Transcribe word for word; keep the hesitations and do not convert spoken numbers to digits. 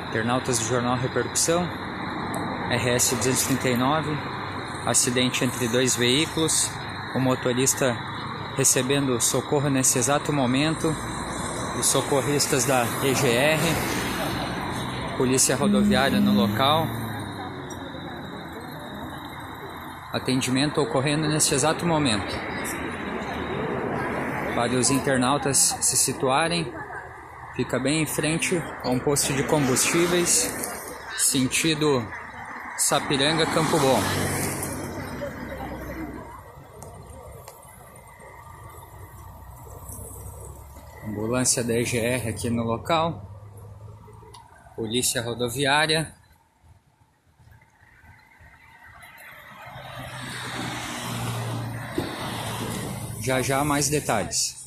Internautas do Jornal Repercussão, R S duzentos e trinta e nove, acidente entre dois veículos, o motorista recebendo socorro nesse exato momento, os socorristas da E G R, Polícia Rodoviária no local, atendimento ocorrendo nesse exato momento. Para os internautas se situarem, fica bem em frente a um posto de combustíveis, sentido Sapiranga, Campo Bom. Ambulância da E G R aqui no local, Polícia Rodoviária. Já já mais detalhes.